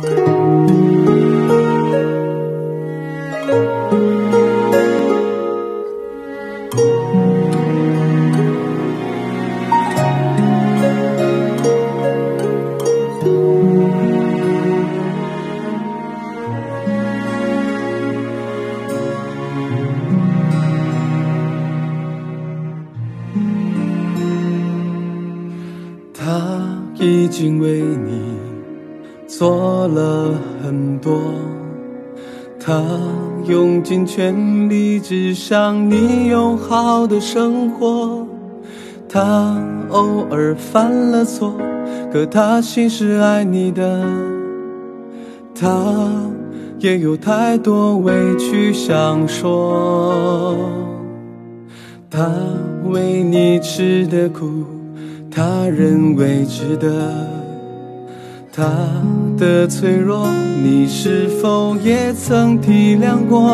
他已经为你做了很多，他用尽全力只想你有好的生活。他偶尔犯了错，可他心是爱你的。他也有太多委屈想说，他为你吃的苦他认为值得，他的脆弱你是否也曾体谅过？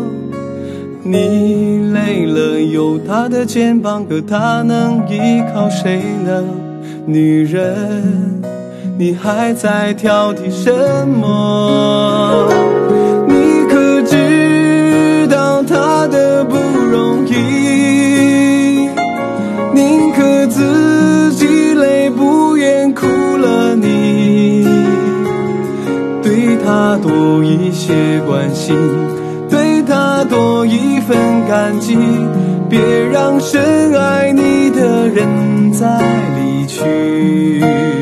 你累了有他的肩膀，可他能依靠谁呢？女人，你还在挑剔什么？你可知道他的不容易？宁可自己泪不愿哭了你，对他多一些关心，对他多一份感激，别让深爱你的人再离去。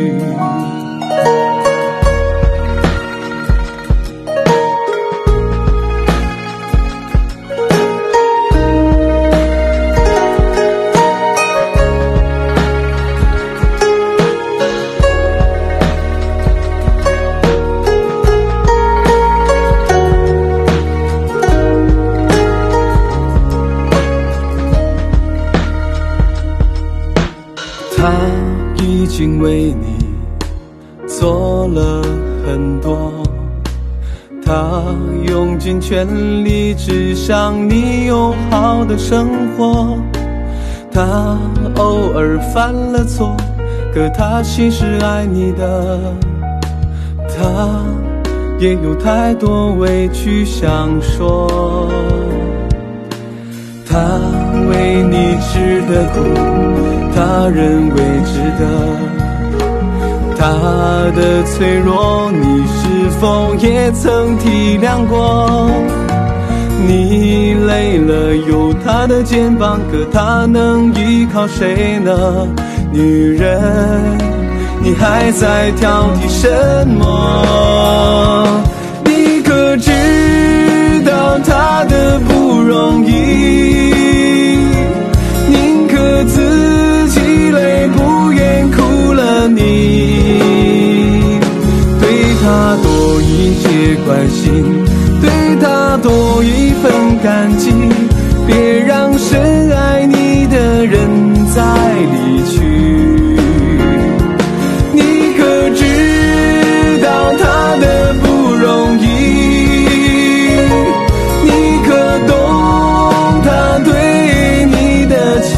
他已经为你做了很多，他用尽全力只想你有好的生活。他偶尔犯了错，可他心是爱你的。他也有太多委屈想说，他为你吃的苦他认为值得，他的脆弱你是否也曾体谅过？你累了有他的肩膀，可他能依靠谁呢？女人，你还在挑剔什么？你可知道他的不容易？宁可自己泪不愿哭了你，对他多一些关心，对他多一份感激，别让深爱你的人再离去。你可知道他的不容易？你可懂他对你的情？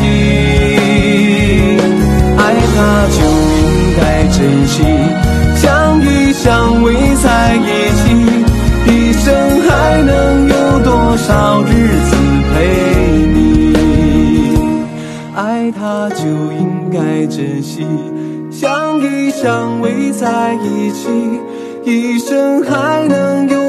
爱他就应该珍惜，相依相偎在一起，一生还能有多少日子陪你？爱他就应该珍惜，相依相偎在一起，一生还能有